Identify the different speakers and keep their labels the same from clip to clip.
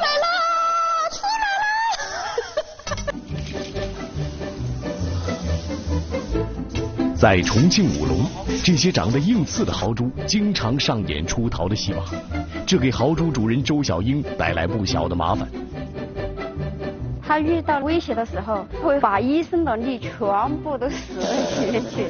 Speaker 1: 在重庆武隆，这些长得硬刺的豪猪经常上演出逃的戏码，这给豪猪主人周小英带来不小的麻烦。
Speaker 2: 他遇到威胁的时候，会把一身的力全部都使里面去。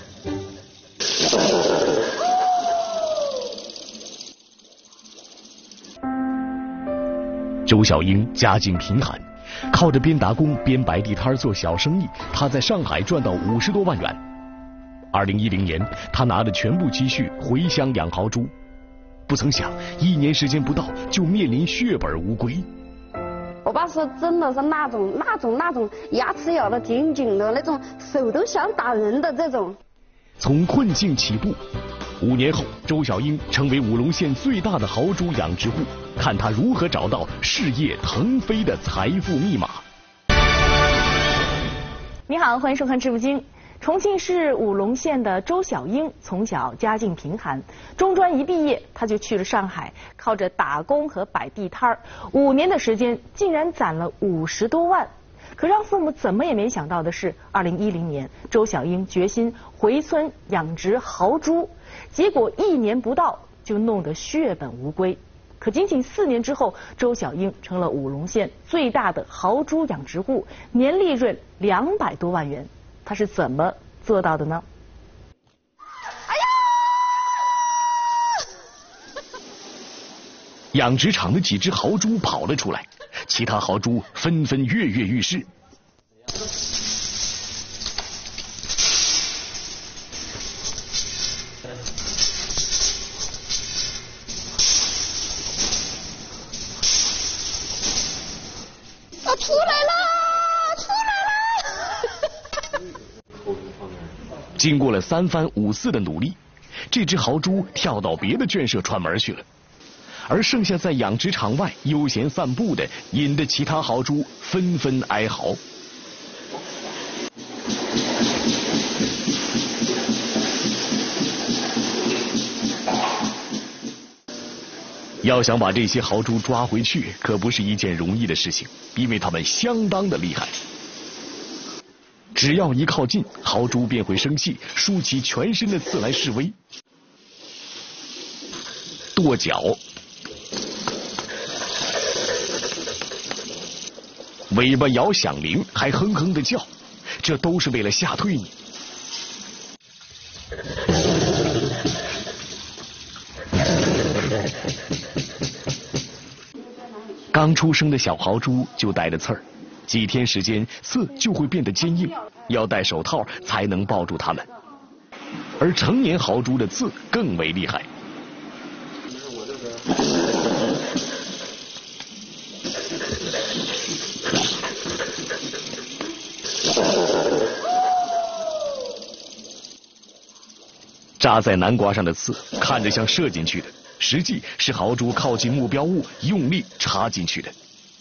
Speaker 1: 周小英家境贫寒，靠着边打工边摆地摊做小生意，她在上海赚到50多万元。2010年，他拿着全部积蓄回乡养豪猪，不曾想1年时间不到就面临血本无归。
Speaker 2: 我爸说真的是那种牙齿咬得紧紧的那种，手都想打人的这种。
Speaker 1: 从困境起步，5年后，周小英成为武隆县最大的豪猪养殖户，看他如何找到事业腾飞的财富密码。
Speaker 3: 你好，欢迎收看《致富经》。重庆市武隆县的周小英从小家境贫寒，中专一毕业，她就去了上海，靠着打工和摆地摊，5年的时间竟然攒了50多万。可让父母怎么也没想到的是，2010年，周小英决心回村养殖豪猪，结果1年不到就弄得血本无归。可仅仅4年之后，周小英成了武隆县最大的豪猪养殖户，年利润200多万元。他是怎么做到的呢？
Speaker 2: 哎呀！
Speaker 1: 养殖场的几只豪猪跑了出来，其他豪猪纷纷跃跃欲试。
Speaker 2: 出来了！
Speaker 1: 经过了3番5次的努力，这只豪猪跳到别的圈舍串门去了，而剩下在养殖场外悠闲散步的，引得其他豪猪纷纷哀嚎。要想把这些豪猪抓回去，可不是一件容易的事情，因为它们相当的厉害。只要一靠近，豪猪便会生气，竖起全身的刺来示威，跺脚、尾巴摇响铃，还哼哼的叫，这都是为了吓退你。刚出生的小豪猪就带着刺儿，几天时间刺就会变得坚硬，要戴手套才能抱住它们。而成年豪猪的刺更为厉害。扎在南瓜上的刺看着像射进去的，实际是豪猪靠近目标物用力插进去的。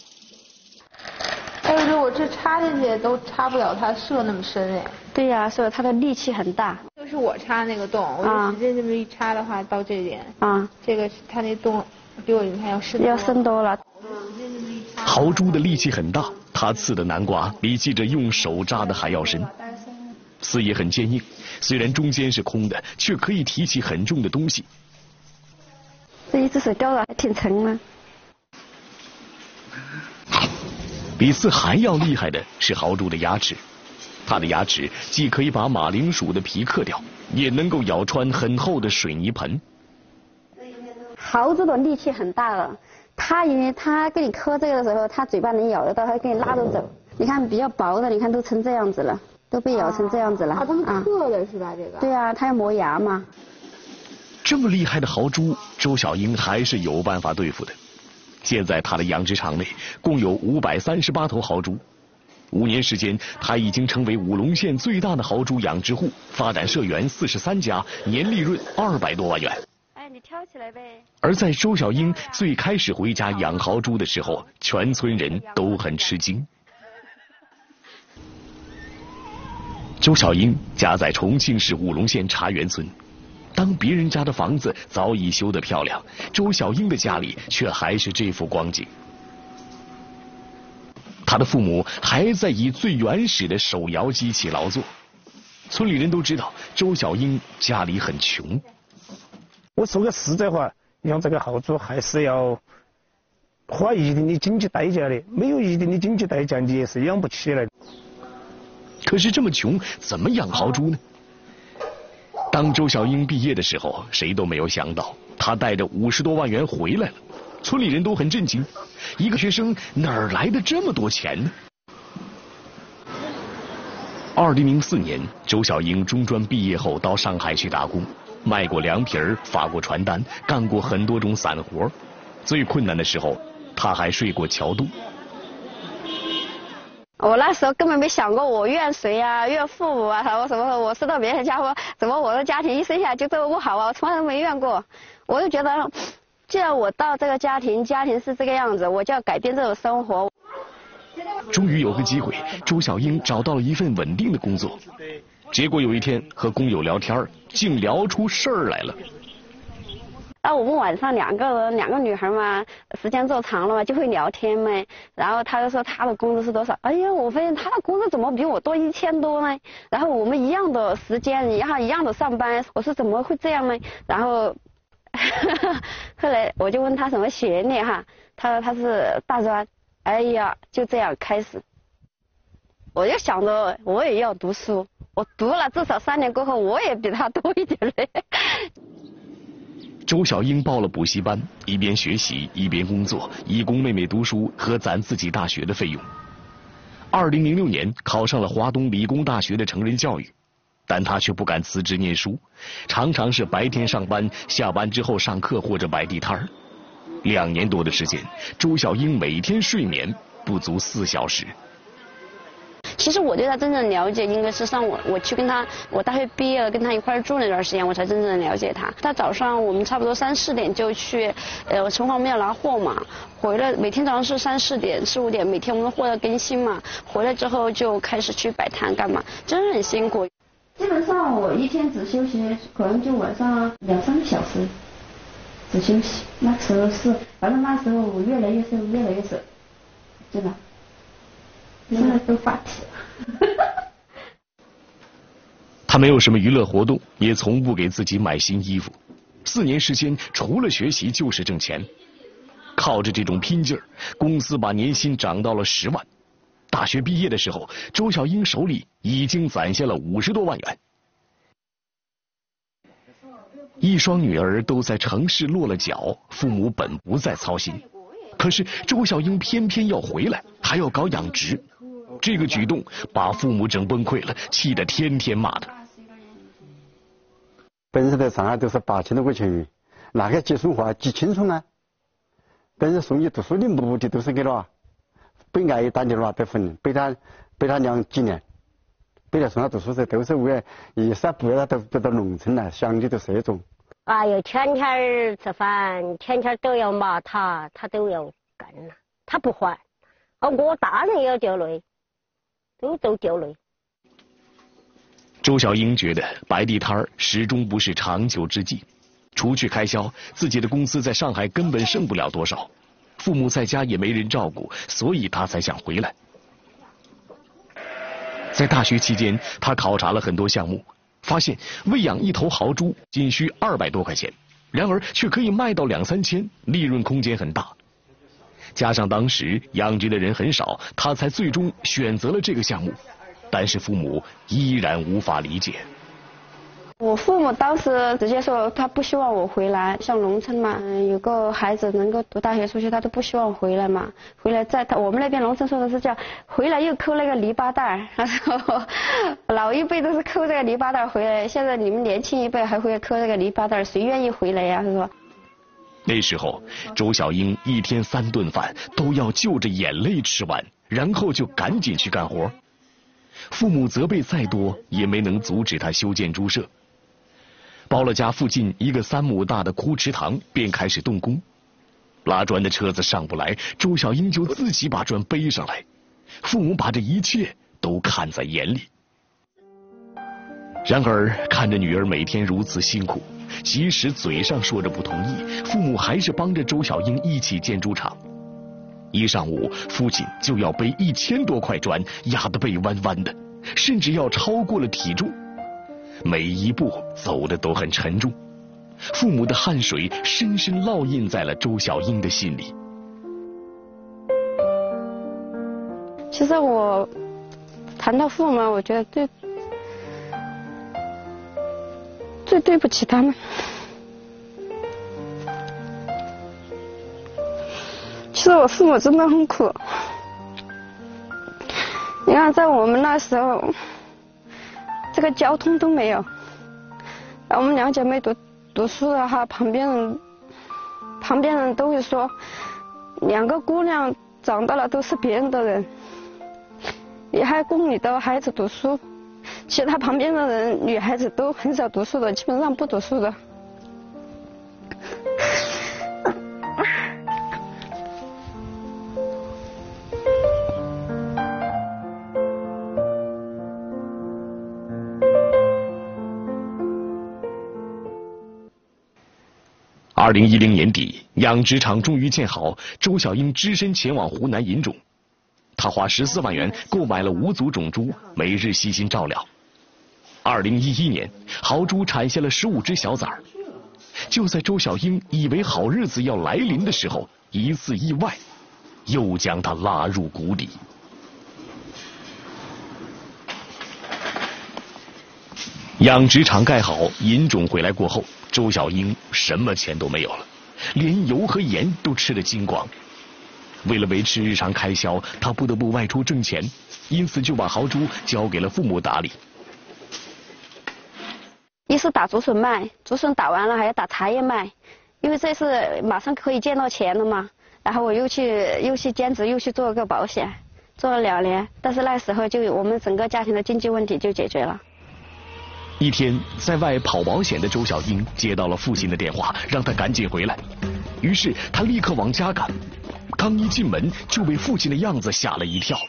Speaker 4: 但是我这插进去都插不了它射那么深哎。
Speaker 2: 对呀，所以它的力气很大。
Speaker 4: 就是我插那个洞，我就使劲这么一插的话，到这点啊，这个它那洞比我你看要深多了。
Speaker 1: 豪猪的力气很大，它刺的南瓜比记着用手扎的还要深。刺也很坚硬，虽然中间是空的，却可以提起很重的东西。
Speaker 2: 这一只手吊的还挺沉呢。
Speaker 1: 比刺还要厉害的是豪猪的牙齿，它的牙齿既可以把马铃薯的皮嗑掉，也能够咬穿很厚的水泥盆。
Speaker 2: 豪猪的力气很大了，它因为它给你嗑这个的时候，它嘴巴能咬得到，它给你拉着走。你看比较薄的，你看都成这样子了，都被咬成这样子了。
Speaker 4: 它是嗑的是吧？这个。
Speaker 2: 对啊，它要磨牙嘛。
Speaker 1: 这么厉害的豪猪，周小英还是有办法对付的。现在他的养殖场内共有538头豪猪，5年时间，他已经成为武隆县最大的豪猪养殖户，发展社员43家，年利润200多万元。
Speaker 2: 哎，你挑起来呗。
Speaker 1: 而在周小英最开始回家养豪猪的时候，全村人都很吃惊。周小英家在重庆市武隆县茶园村。当别人家的房子早已修得漂亮，周小英的家里却还是这副光景。 他的父母还在以最原始的手摇机器劳作。村里人都知道周小英家里很穷。
Speaker 5: 我说个实在话，养这个豪猪还是要花一定的经济代价的，没有一定的经济代价，你也是养不起来。
Speaker 1: 可是这么穷，怎么养豪猪呢？当周小英毕业的时候，谁都没有想到，她带着50多万元回来了。村里人都很震惊，一个学生哪儿来的这么多钱呢？2004年，周小英中专毕业后到上海去打工，卖过凉皮儿，发过传单，干过很多种散活。最困难的时候，她还睡过桥洞。
Speaker 2: 我那时候根本没想过我怨谁啊，怨父母啊，什么我生到别人家伙，怎么我的家庭一生下来就这么不好啊？我从来都没怨过。我就觉得，既然我到这个家庭是这个样子，我就要改变这种生活。
Speaker 1: 终于有个机会，周小英找到了一份稳定的工作。结果有一天和工友聊天，竟聊出事儿来了。
Speaker 2: 我们晚上两个女孩嘛，时间做长了嘛，就会聊天嘛。然后她就说她的工资是多少？哎呀，我发现她的工资怎么比我多1000多呢？然后我们一样的时间，一样的上班，我说怎么会这样呢？然后后来我就问她什么学历哈，她说她是大专。哎呀，就这样开始，我就想着我也要读书，我读了至少3年过后，我也比她多一点嘞。
Speaker 1: 周小英报了补习班，一边学习一边工作，以供妹妹读书和攒自己大学的费用。2006年考上了华东理工大学的成人教育，但她却不敢辞职念书，常常是白天上班，下班之后上课或者摆地摊儿。2年多的时间，周小英每天睡眠不足4小时。
Speaker 2: 其实我对他真正了解，应该是上我去跟他，我大学毕业了，跟他一块住那段时间，我才真正的了解他。他早上我们差不多3、4点就去，城隍庙拿货嘛，回来每天早上是3、4点、4、5点，每天我们货要更新嘛，回来之后就开始去摆摊干嘛，真的很辛苦。基本上我一天只休息，可能就晚上2、3个小时。只休息，那时候是，反正那时候我越来越瘦，真的，现在都发体了。
Speaker 1: 他没有什么娱乐活动，也从不给自己买新衣服。4年时间，除了学习就是挣钱。靠着这种拼劲儿，公司把年薪涨到了10万。大学毕业的时候，周小英手里已经攒下了50多万元。一双女儿都在城市落了脚，父母本不再操心，可是周小英偏偏要回来，还要搞养殖，这个举动把父母整崩溃了，气得天天骂他。
Speaker 6: 本身在上海都是8000多块钱月，那个接生活几轻松啊！本身送你读书的目的都是给了，被挨打的了得分，被他娘几年。被他送他读书时都是为了一三不要他都到农村了，想的都是这种。
Speaker 7: 哎呦，天天吃饭，天天都要骂他，他都要干了，他不还，我大人也要掉泪，都掉泪。
Speaker 1: 周小英觉得摆地摊始终不是长久之计，除去开销，自己的工资在上海根本剩不了多少，父母在家也没人照顾，所以他才想回来。在大学期间，他考察了很多项目，发现喂养一头豪猪仅需200多块钱，然而却可以卖到2、3千，利润空间很大。加上当时养殖的人很少，他才最终选择了这个项目，但是父母依然无法理解。
Speaker 2: 我父母当时直接说他不希望我回来，像农村嘛，有个孩子能够读大学出去，他都不希望回来嘛。回来我们那边农村说的是叫回来又抠那个泥巴袋，他说老一辈都是抠这个泥巴袋回来，现在你们年轻一辈还会抠这个泥巴袋，谁愿意回来呀？他说。
Speaker 1: 那时候周小英一天3顿饭都要就着眼泪吃完，然后就赶紧去干活。父母责备再多也没能阻止他修建猪舍。包了家附近一个3亩大的枯池塘，便开始动工。拉砖的车子上不来，周小英就自己把砖背上来。父母把这一切都看在眼里。然而看着女儿每天如此辛苦，即使嘴上说着不同意，父母还是帮着周小英一起建猪场。 一上午父亲就要背1000多块砖，压得背弯弯的，甚至要超过了体重，每一步走的都很沉重。父母的汗水深深烙印在了周小英的心里。
Speaker 2: 其实我谈到父母，我觉得最对不起他们。其实我父母真的很苦。你看，在我们那时候，这个交通都没有。我们2姐妹读书的话，旁边人都会说，2个姑娘长大了都是别人的人，你还供你的孩子读书。其他旁边的人，女孩子都很少读书的，基本上不读书的。
Speaker 1: 2010年底，养殖场终于建好，周小英只身前往湖南引种。他花14万元购买了5组种猪，每日悉心照料。2011年，豪猪产下了15只小崽儿。就在周小英以为好日子要来临的时候，一次意外又将他拉入谷底。养殖场盖好，引种回来过后，周小英什么钱都没有了，连油和盐都吃得精光。为了维持日常开销，他不得不外出挣钱，因此就把豪猪交给了父母打理。
Speaker 2: 一是打竹笋卖，竹笋打完了还要打茶叶卖，因为这是马上可以见到钱了嘛。然后我又去兼职，又去做个保险，做了2年，但是那时候就我们整个家庭的经济问题就解决了。
Speaker 1: 一天，在外跑保险的周小英接到了父亲的电话，让他赶紧回来。于是他立刻往家赶，刚一进门就被父亲的样子吓了一跳。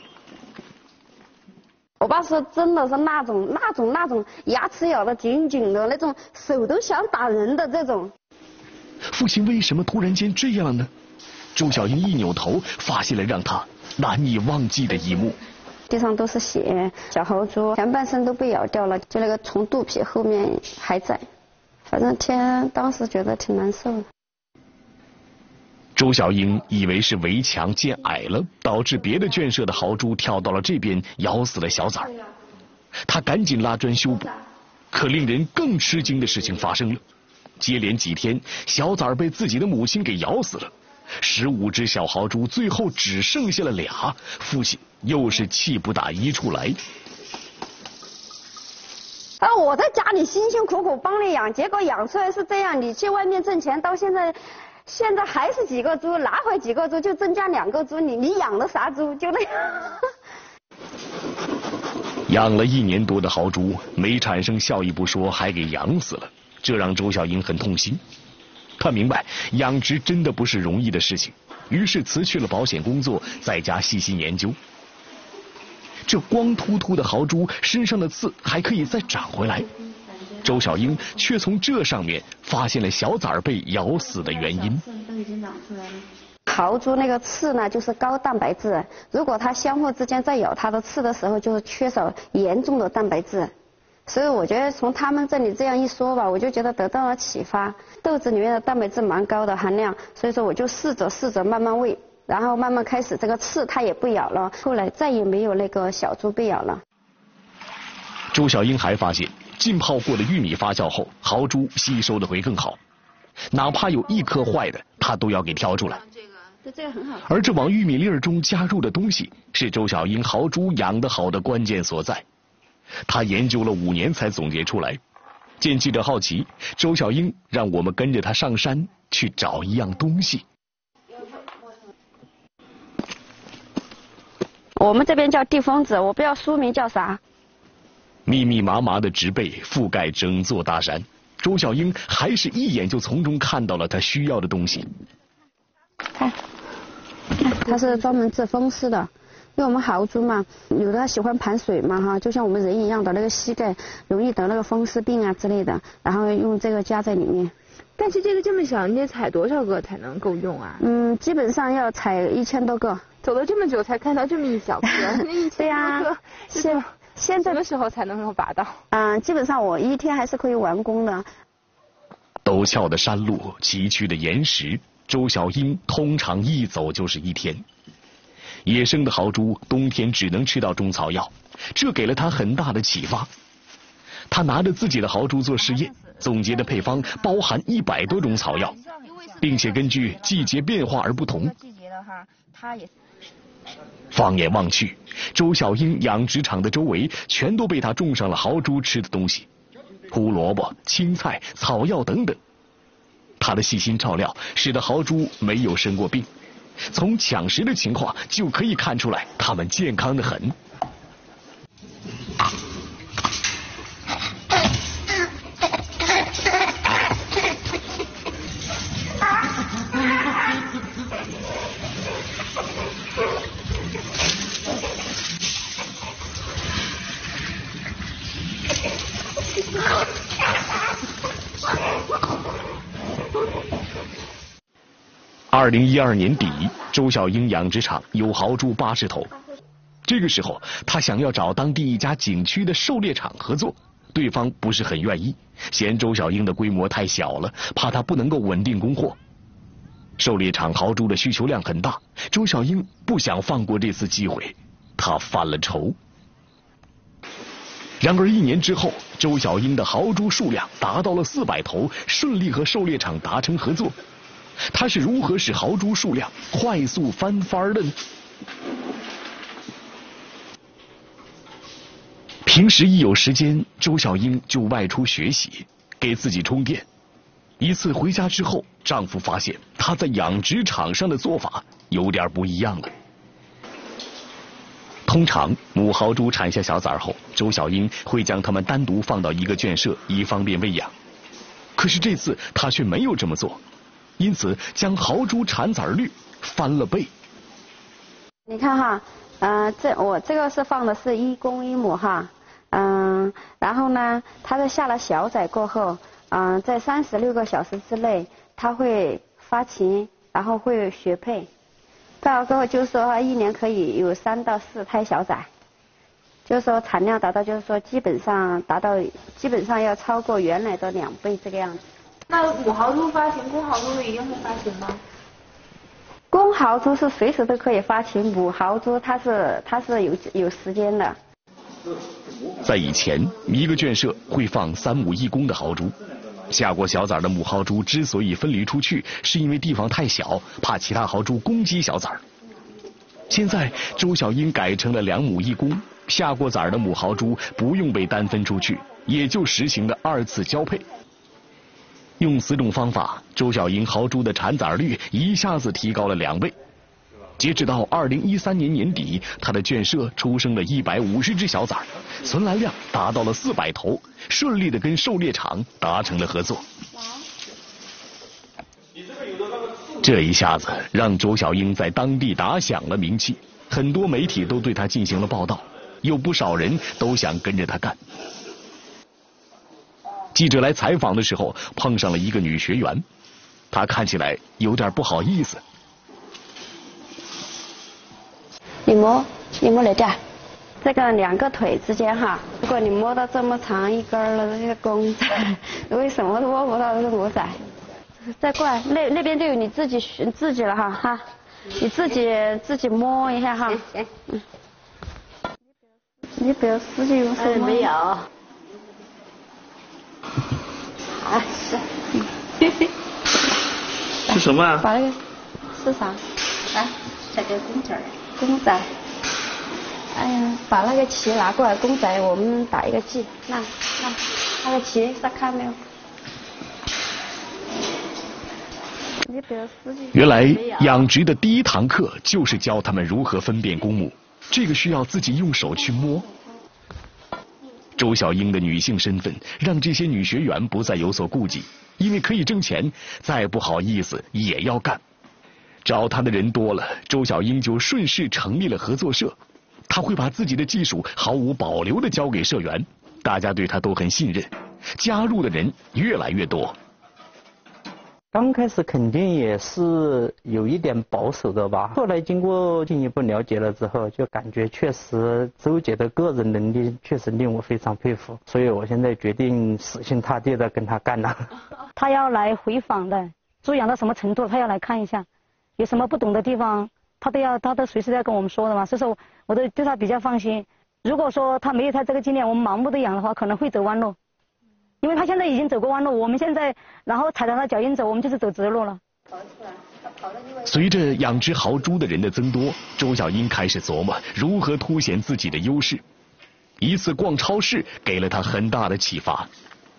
Speaker 2: 我爸说真的是那种牙齿咬得紧紧的那种，手都想打人的这种。
Speaker 1: 父亲为什么突然间这样了呢？周小英一扭头，发现了让他难以忘记的一幕。
Speaker 2: 地上都是血，小豪猪前半身都被咬掉了，就那个从肚皮后面还在，反正当时觉得挺难受的。
Speaker 1: 周小英以为是围墙建矮了，导致别的圈舍的豪猪跳到了这边，咬死了小崽儿。他赶紧拉砖修补，可令人更吃惊的事情发生了，接连几天，小崽儿被自己的母亲给咬死了。15只小豪猪最后只剩下了2，父亲又是气不打一处来。
Speaker 2: 我在家里辛辛苦苦帮你养，结果养出来是这样，你去外面挣钱，到现在还是几个猪，拿回几个猪就增加2个猪，你养的啥猪就那样。
Speaker 1: 养了1年多的豪猪，没产生效益不说，还给养死了，这让周小英很痛心。他明白养殖真的不是容易的事情，于是辞去了保险工作，在家细心研究。这光秃秃的豪猪身上的刺还可以再长回来，周小英却从这上面发现了小崽儿被咬死的原因。
Speaker 2: 豪猪那个刺呢，就是高蛋白质，如果它相互之间在咬它的刺的时候，就是缺少严重的蛋白质。所以我觉得从他们这里这样一说吧，我就觉得得到了启发。豆子里面的蛋白质蛮高的含量，所以说我就试着慢慢喂，然后慢慢开始这个刺它也不咬了，后来再也没有那个小猪被咬了。
Speaker 1: 周小英还发现，浸泡过的玉米发酵后，豪猪吸收的会更好，哪怕有1颗坏的，它都要给挑出来。
Speaker 2: 这个很好。
Speaker 1: 而这往玉米粒儿中加入的东西，是周小英豪猪养得好的关键所在。他研究了5年才总结出来。见记者好奇，周小英让我们跟着他上山去找一样东西。
Speaker 2: 我们这边叫地疯子，我不知道书名叫啥。
Speaker 1: 密密麻麻的植被覆盖整座大山，周小英还是一眼就从中看到了他需要的东西。
Speaker 2: 看，它是专门治风湿的。因为我们豪猪嘛，有的喜欢盘水嘛哈，就像我们人一样的那个膝盖容易得那个风湿病啊之类的，然后用这个加在里面，
Speaker 4: 但是这个这么小，你得采多少个才能够用啊？
Speaker 2: 基本上要采1000多个。
Speaker 4: 走了这么久才看到这么一小颗，那1000多个，现在什么时候才能够拔到？
Speaker 2: 基本上我1天还是可以完工的。
Speaker 1: 陡峭的山路，崎岖的岩石，周小英通常一走就是1天。野生的豪猪冬天只能吃到中草药，这给了他很大的启发。他拿着自己的豪猪做实验，总结的配方包含100多种草药，并且根据季节变化而不同。放眼望去，周小英养殖场的周围全都被他种上了豪猪吃的东西，胡萝卜、青菜、草药等等。他的细心照料使得豪猪没有生过病，从抢食的情况就可以看出来，它们健康得很。2012年底，周小英养殖场有豪猪80头。这个时候，他想要找当地一家景区的狩猎场合作，对方不是很愿意，嫌周小英的规模太小了，怕他不能够稳定供货。狩猎场豪猪的需求量很大，周小英不想放过这次机会，他犯了愁。然而1年之后，周小英的豪猪数量达到了400头，顺利和狩猎场达成合作。他是如何使豪猪数量快速翻番的呢？平时一有时间，周小英就外出学习，给自己充电。一次回家之后，丈夫发现她在养殖场上的做法有点不一样了。通常母豪猪产下小崽后，周小英会将它们单独放到一个圈舍，以方便喂养。可是这次她却没有这么做，因此将豪猪产崽率翻了倍。
Speaker 2: 你看哈，我这个是放的是1公1母哈，然后呢，它在下了小崽过后，在36个小时之内，它会发情，然后会学配，到过后就是说1年可以有3到4胎小崽，就是说产量达到，就是说基本上要超过原来的2倍这个样子。
Speaker 4: 那母豪猪发情，公豪猪一定会发情吗？
Speaker 2: 公豪猪是随时都可以发情，母豪猪它是有时间的。
Speaker 1: 在以前，一个圈舍会放3母1公的豪猪，下过小崽的母豪猪之所以分离出去，是因为地方太小，怕其他豪猪攻击小崽。现在周小英改成了2母1公，下过崽的母豪猪不用被单分出去，也就实行了2次交配。用此种方法，周小英豪猪的产崽率一下子提高了2倍。截止到2013年年底，他的圈舍出生了150只小崽，存栏量达到了400头，顺利的跟狩猎场达成了合作。这一下子让周小英在当地打响了名气，很多媒体都对他进行了报道，有不少人都想跟着他干。记者来采访的时候，碰上了一个女学员，她看起来有点不好意思。
Speaker 2: 你摸来点，这个2个腿之间哈，如果你摸到这么长一根了，这个公仔，为什么都摸不到这个母仔？再过来，那边就有你自己了哈，你自己摸一下哈。行。你不要使劲用手摸。
Speaker 7: 没有。啊，
Speaker 8: 是什么啊？
Speaker 2: 把那个是啥？
Speaker 7: 这个公仔。
Speaker 2: 公仔。哎呀，把那个旗拿过来，公仔我们打一个记。那个旗上看没有？你不要使劲。
Speaker 1: 原来养殖的第1堂课就是教他们如何分辨公母，这个需要自己用手去摸。周小英的女性身份让这些女学员不再有所顾忌，因为可以挣钱，再不好意思也要干。找她的人多了，周小英就顺势成立了合作社。她会把自己的技术毫无保留地交给社员，大家对她都很信任，加入的人越来越多。
Speaker 8: 刚开始肯定也是有一点保守的吧，后来经过进一步了解了之后，就感觉确实周姐的个人能力确实令我非常佩服，所以我现在决定死心塌地的跟他干了。
Speaker 9: 他要来回访的，猪养到什么程度，他要来看一下，有什么不懂的地方，他都随时在跟我们说的嘛，所以说我都对他比较放心。如果说他没有他这个经验，我们盲目的养的话，可能会走弯路。因为他现在已经走过弯路，我们现在然后踩着他脚印走，我们就是走直路了。
Speaker 1: 随着养殖豪猪的人的增多，周小英开始琢磨如何凸显自己的优势。一次逛超市给了他很大的启发。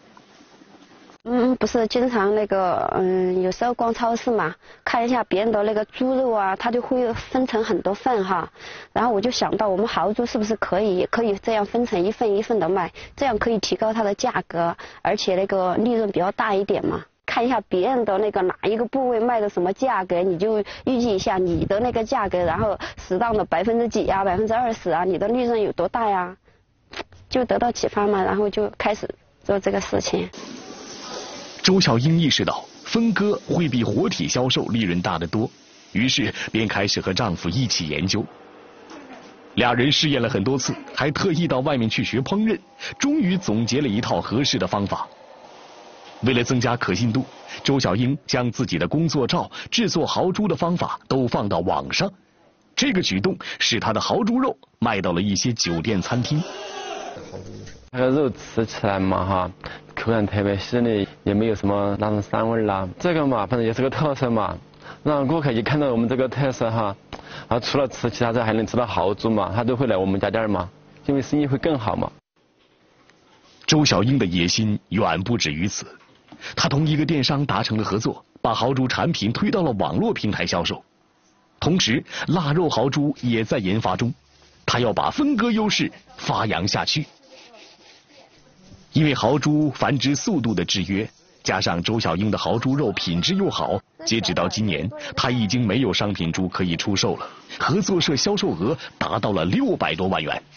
Speaker 2: 不是经常有时候逛超市嘛，看一下别人的那个猪肉啊，它就会分成很多份哈。然后我就想到，我们豪猪是不是可以这样分成一份一份的卖，这样可以提高它的价格，而且利润比较大一点嘛。看一下别人的哪一个部位卖的什么价格，你就预计一下你的那个价格，然后适当的几%啊，20%啊，你的利润有多大呀？就得到启发嘛，然后就开始做这个事情。
Speaker 1: 周小英意识到分割会比活体销售利润大得多，于是便开始和丈夫一起研究。俩人试验了很多次，还特意到外面去学烹饪，终于总结了一套合适的方法。为了增加可信度，周小英将自己的工作照、制作豪猪的方法都放到网上。这个举动使她的豪猪肉卖到了一些酒店餐厅。
Speaker 10: 那个肉吃起来嘛哈，口感特别细腻，也没有什么那种膻味啦。这个嘛，反正也是个特色嘛，让顾客一看到我们这个特色哈，除了吃其他肉还能吃到豪猪嘛，他都会来我们家店嘛，因为生意会更好嘛。
Speaker 1: 周小英的野心远不止于此，她同一个电商达成了合作，把豪猪产品推到了网络平台销售。同时，腊肉豪猪也在研发中，她要把分割优势发扬下去。因为豪猪繁殖速度的制约，加上周小英的豪猪肉品质又好，截止到今年，她已经没有商品猪可以出售了，合作社销售额达到了600多万元。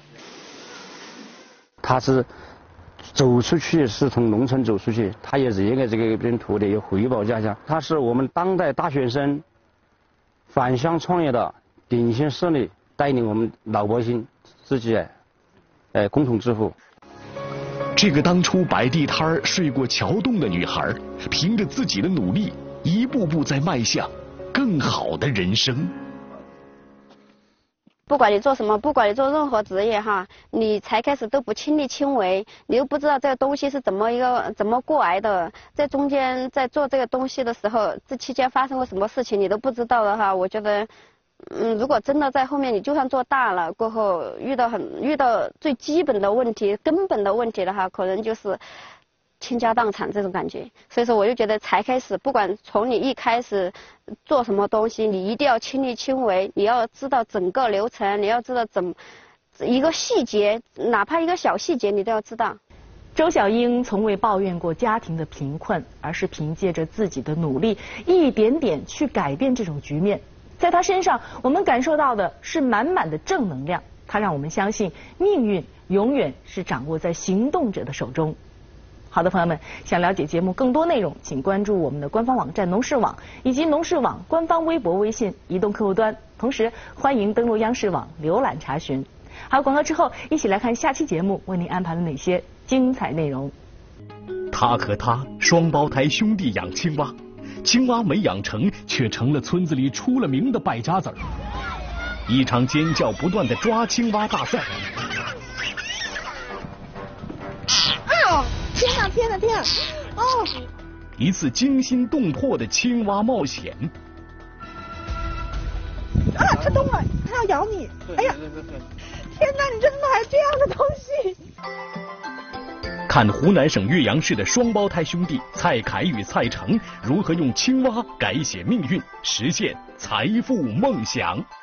Speaker 6: 他是走出去，是从农村走出去，他也是应该这个边土地有回报家乡。他是我们当代大学生返乡创业的典型事例，带领我们老百姓自己共同致富。
Speaker 1: 这个当初摆地摊睡过桥洞的女孩，凭着自己的努力，一步步在迈向更好的人生。
Speaker 2: 不管你做什么，不管你做任何职业哈，你才开始都不亲力亲为，你又不知道这个东西是怎么过来的，在中间在做这个东西的时候，这期间发生过什么事情你都不知道的哈。我觉得如果真的在后面你就算做大了过后遇到最基本的问题、根本的问题的话，可能就是倾家荡产这种感觉。所以说我就觉得才开始，不管从你一开始做什么东西，你一定要亲力亲为，你要知道整个流程，你要知道一个细节，哪怕一个小细节你都要知道。
Speaker 3: 周小英从未抱怨过家庭的贫困，而是凭借着自己的努力，一点点去改变这种局面。在她身上，我们感受到的是满满的正能量。她让我们相信，命运永远是掌握在行动者的手中。好的，朋友们，想了解节目更多内容，请关注我们的官方网站农视网以及农视网官方微博、微信、移动客户端。同时，欢迎登录央视网浏览查询。好，广告之后，一起来看下期节目为您安排了哪些精彩内容。
Speaker 1: 他和他双胞胎兄弟养青蛙，青蛙没养成，却成了村子里出了名的败家子儿。一场尖叫不断的抓青蛙大赛。
Speaker 11: 天哪天哪天哪！哦！
Speaker 1: 一次惊心动魄的青蛙冒险。
Speaker 11: 啊！它动了，它要咬你！哎呀！天哪，你这怎么还有这样的东西？
Speaker 1: 看湖南省岳阳市的双胞胎兄弟蔡凯与蔡成如何用青蛙改写命运，实现财富梦想。